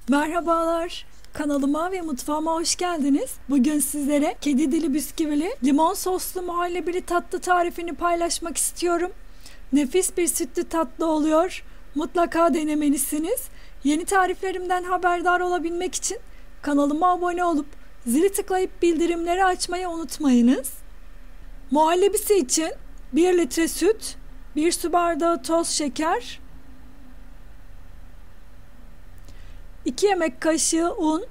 Merhabalar, kanalıma ve mutfağıma hoş geldiniz. Bugün sizlere kedi dili bisküvili limon soslu muhallebili tatlı tarifini paylaşmak istiyorum. Nefis bir sütlü tatlı oluyor. Mutlaka denemelisiniz. Yeni tariflerimden haberdar olabilmek için kanalıma abone olup zili tıklayıp bildirimleri açmayı unutmayınız. Muhallebisi için 1 litre süt, 1 su bardağı toz şeker, 2 yemek kaşığı un,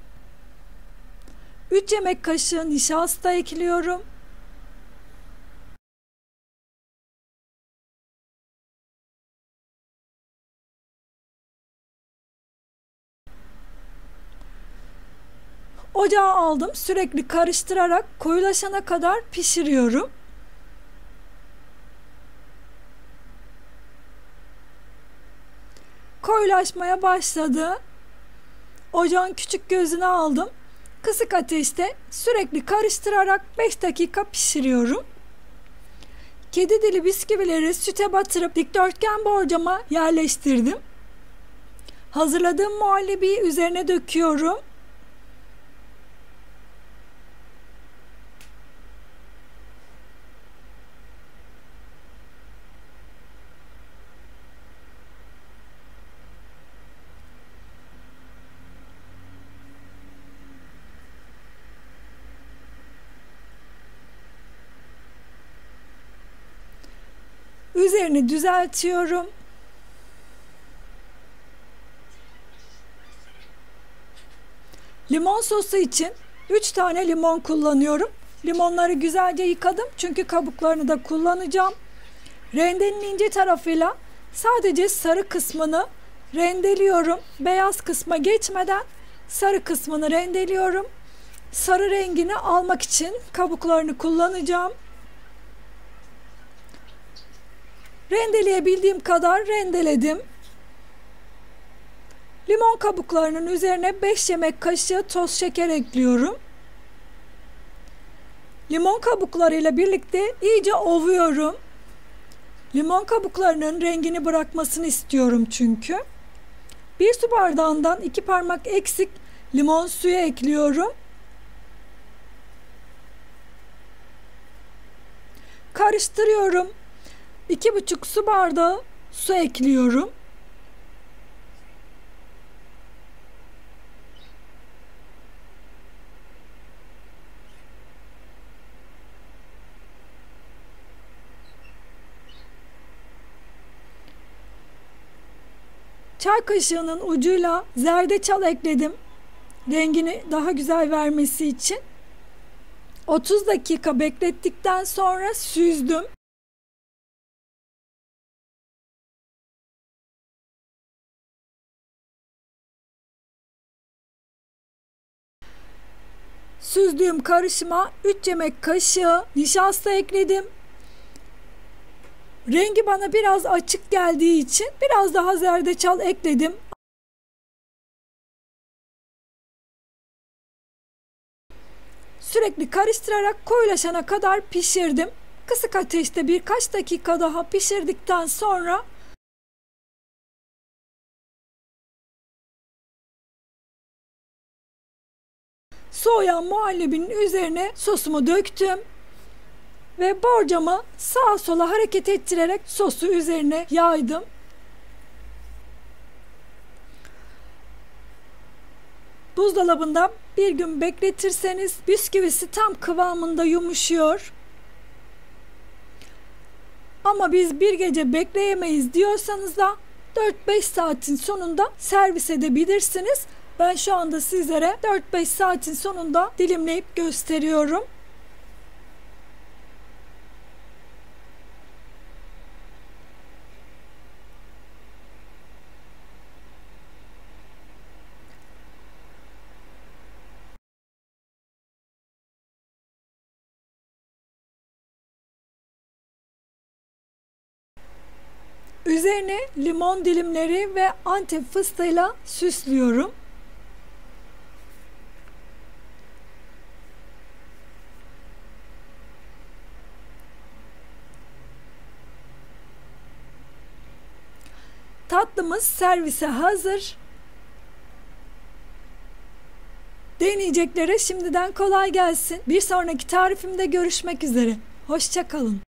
3 yemek kaşığı nişasta ekliyorum. Ocağa aldım. Sürekli karıştırarak koyulaşana kadar pişiriyorum. Koyulaşmaya başladı. Ocağın küçük gözünü aldım. Kısık ateşte sürekli karıştırarak 5 dakika pişiriyorum. Kedi dili bisküvileri süte batırıp dikdörtgen borcama yerleştirdim. Hazırladığım muhallebiyi üzerine döküyorum. Üzerini düzeltiyorum. Limon sosu için 3 tane limon kullanıyorum. Limonları güzelce yıkadım çünkü kabuklarını da kullanacağım. Rendenin ince tarafıyla sadece sarı kısmını rendeliyorum. Beyaz kısma geçmeden sarı kısmını rendeliyorum. Sarı rengini almak için kabuklarını kullanacağım. Rendeleyebildiğim kadar rendeledim. Limon kabuklarının üzerine 5 yemek kaşığı toz şeker ekliyorum. Limon kabuklarıyla birlikte iyice ovuyorum. Limon kabuklarının rengini bırakmasını istiyorum çünkü. 1 su bardağından 2 parmak eksik limon suyu ekliyorum. Karıştırıyorum. 2,5 su bardağı su ekliyorum. Çay kaşığının ucuyla zerdeçal ekledim. Rengini daha güzel vermesi için. 30 dakika beklettikten sonra süzdüm. Süzdüğüm karışıma 3 yemek kaşığı nişasta ekledim. Rengi bana biraz açık geldiği için biraz daha zerdeçal ekledim. Sürekli karıştırarak koyulaşana kadar pişirdim. Kısık ateşte birkaç dakika daha pişirdikten sonra soğuyan muhallebinin üzerine sosumu döktüm ve borcamı sağa sola hareket ettirerek sosu üzerine yaydım. Buzdolabında bir gün bekletirseniz bisküvisi tam kıvamında yumuşuyor. Ama biz bir gece bekleyemeyiz diyorsanız da 4-5 saatin sonunda servis edebilirsiniz. Ben şu anda sizlere 4-5 saatin sonunda dilimleyip gösteriyorum. Üzerine limon dilimleri ve Antep fıstığıyla süslüyorum. Tatlımız servise hazır. Deneyeceklere şimdiden kolay gelsin. Bir sonraki tarifimde görüşmek üzere. Hoşça kalın.